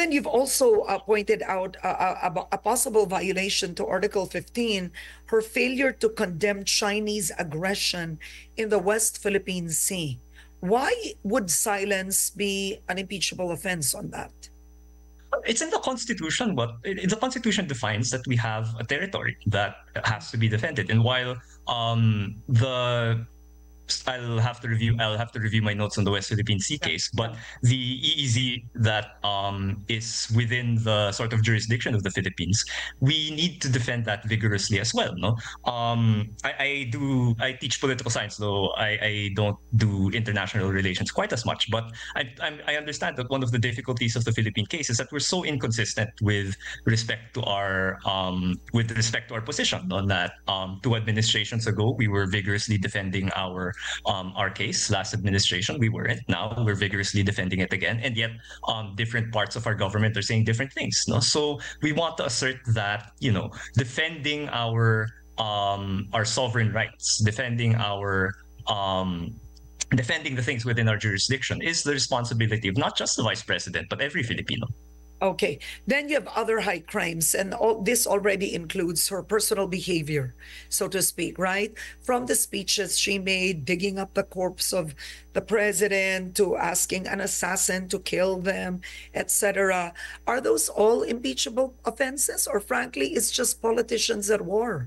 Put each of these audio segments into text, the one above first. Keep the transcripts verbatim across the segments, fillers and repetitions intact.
then you've also uh, pointed out a, a, a possible violation to Article fifteen, her failure to condemn Chinese aggression in the West Philippine Sea. Why would silence be an impeachable offense on that? It's in the Constitution, but it, the Constitution defines that we have a territory that has to be defended. And while um, the I'll have to review. I'll have to review my notes on the West Philippine Sea case. But the E E Z that um, is within the sort of jurisdiction of the Philippines, we need to defend that vigorously as well. No, um, I, I do. I teach political science, though I, I don't do international relations quite as much. But I, I'm, I understand that one of the difficulties of the Philippine case is that we're so inconsistent with respect to our um, with respect to our position on that. Um, two administrations ago, we were vigorously defending our um, our case. Last administration, we weren't. Now we're vigorously defending it again, and yet um, different parts of our government are saying different things. No, so we want to assert that you know defending our um, our sovereign rights, defending our um, defending the things within our jurisdiction is the responsibility of not just the vice president but every Filipino. Okay, then you have other high crimes, and all this already includes her personal behavior, so to speak, right? From the speeches she made, digging up the corpse of the president, to asking an assassin to kill them, et cetera. Are those all impeachable offenses, or frankly, it's just politicians at war?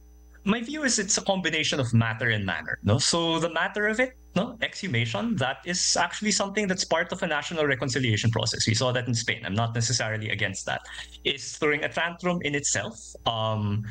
My view is it's a combination of matter and manner. No, so the matter of it, no, exhumation, that is actually something that's part of a national reconciliation process. We saw that in Spain. I'm not necessarily against that. Is throwing a tantrum in itself um,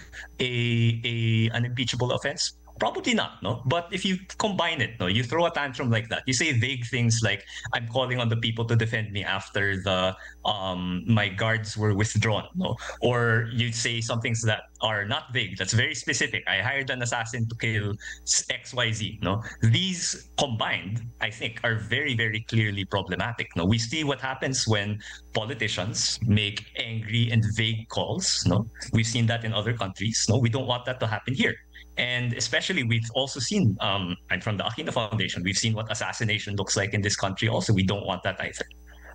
a, a an impeachable offense? Probably not, no. But if you combine it, no, you throw a tantrum like that. You say vague things like, "I'm calling on the people to defend me after the um, my guards were withdrawn," no, or you say some things that are not vague. That's very specific. I hired an assassin to kill X Y Z. No, these combined, I think, are very, very clearly problematic. No, we see what happens when politicians make angry and vague calls. No, we've seen that in other countries. No, we don't want that to happen here. And especially, we've also seen, um, I'm from the Aquino Foundation, we've seen what assassination looks like in this country also. We don't want that either.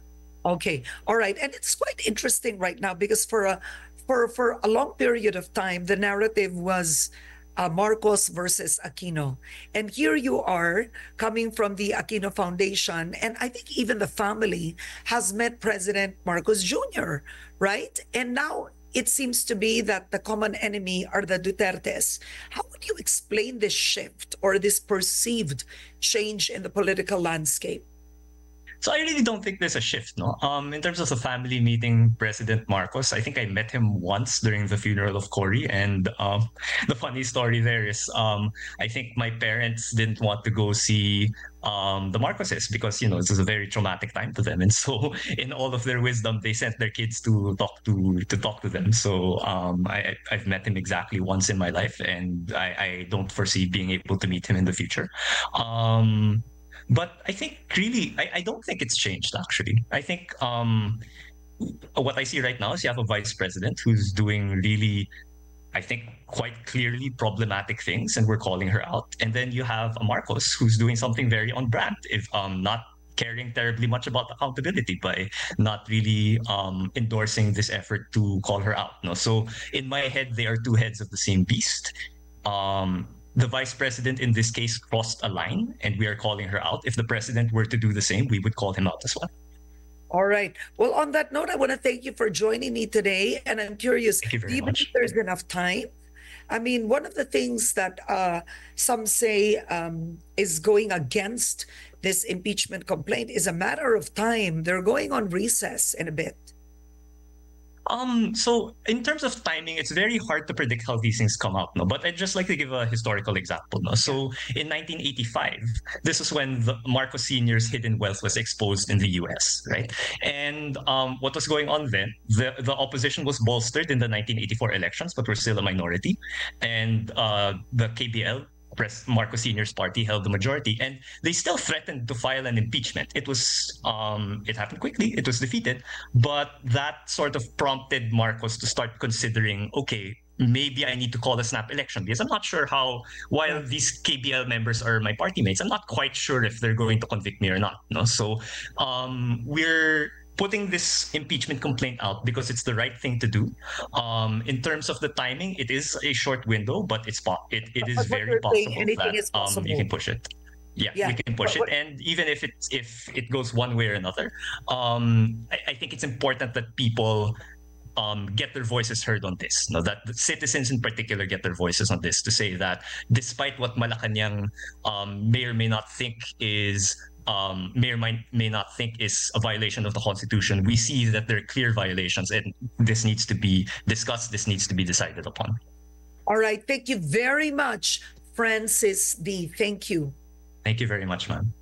Okay, all right. And it's quite interesting right now because for a, for, for a long period of time, the narrative was uh, Marcos versus Aquino. And here you are coming from the Aquino Foundation. And I think even the family has met President Marcos Junior, right? And now it seems to be that the common enemy are the Dutertes. How would you explain this shift or this perceived change in the political landscape? So I really don't think there's a shift, no. Um, in terms of the family meeting President Marcos, I think I met him once during the funeral of Cory, and um, the funny story there is, um, I think my parents didn't want to go see um, the Marcoses because you know this is a very traumatic time to them, and so in all of their wisdom, they sent their kids to talk to to talk to them. So um, I, I've met him exactly once in my life, and I, I don't foresee being able to meet him in the future. Um, But I think really, I, I don't think it's changed actually. I think um, what I see right now is you have a vice president who's doing really, I think, quite clearly problematic things, and we're calling her out. And then you have a Marcos who's doing something very on brand, if um, not caring terribly much about accountability by not really um, endorsing this effort to call her out. No, so in my head, they are two heads of the same beast. Um, The vice president in this case crossed a line, and we are calling her out. If the president were to do the same, we would call him out as well. All right. Well, on that note, I want to thank you for joining me today. And I'm curious, Thank you very do you much. believe there's enough time? I mean, one of the things that uh, some say um, is going against this impeachment complaint is a matter of time. They're going on recess in a bit. Um, so in terms of timing, it's very hard to predict how these things come out, no? But I'd just like to give a historical example, no? So in nineteen eighty-five, this is when the Marcos Senior's hidden wealth was exposed in the U S, right? And um, what was going on then? The the opposition was bolstered in the nineteen eighty-four elections, but were still a minority, and uh, the K B L, Marcos Senior's party, held the majority, and they still threatened to file an impeachment. It was um, it happened quickly. It was defeated, but that sort of prompted Marcos to start considering, okay, maybe I need to call a snap election because I'm not sure how. While these K B L members are my party mates, I'm not quite sure if they're going to convict me or not. No, so um, we're putting this impeachment complaint out because it's the right thing to do. Um, in terms of the timing, it is a short window, but it's it, it is But what very you're saying, possible anything that is um, you possible. can push it. Yeah, Yeah. we can push But- it, and even if it if it goes one way or another, um, I, I think it's important that people um, get their voices heard on this. No, that the citizens in particular get their voices on this to say that despite what Malacanang um, may or may not think is um, may or may, may not think is a violation of the Constitution, we see that there are clear violations, and this needs to be discussed. This needs to be decided upon. All right. Thank you very much, Francis D. Thank you. Thank you very much, ma'am.